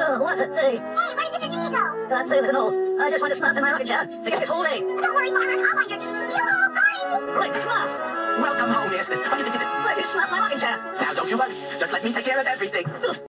Oh, what a day. Hey, where did Mr. Genie go? Can't say with an all. I just went to snap in my rocking chair to get this whole day. Don't worry, Farmer. I'll find your Genie. Yoo-hoo, party! Great smash! Welcome home, miss. What do you think of it? Where did you snap my rocking chair? Now, don't you worry. Just let me take care of everything.